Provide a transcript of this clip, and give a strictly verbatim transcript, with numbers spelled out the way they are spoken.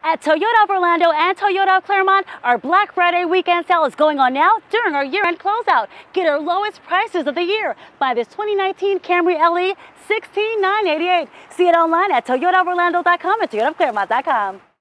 At Toyota of Orlando and Toyota of Claremont, our Black Friday weekend sale is going on now during our year-end closeout. Get our lowest prices of the year. Buy this twenty nineteen Camry L E, sixteen thousand nine hundred eighty-eight dollars. See it online at toyota of orlando dot com and toyota of claremont dot com.